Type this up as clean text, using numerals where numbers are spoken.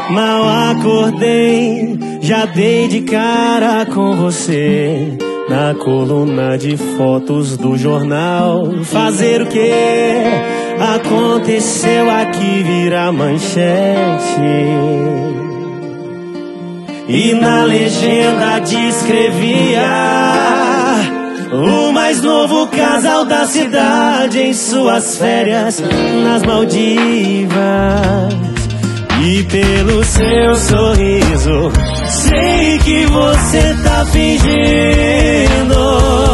Mal acordei, já dei de cara com você na coluna de fotos do jornal. Fazer o que aconteceu aqui vira manchete. E na legenda descrevia o mais novo casal da cidade em suas férias nas Maldivas. E pelo seu sorriso sei que você tá fingindo.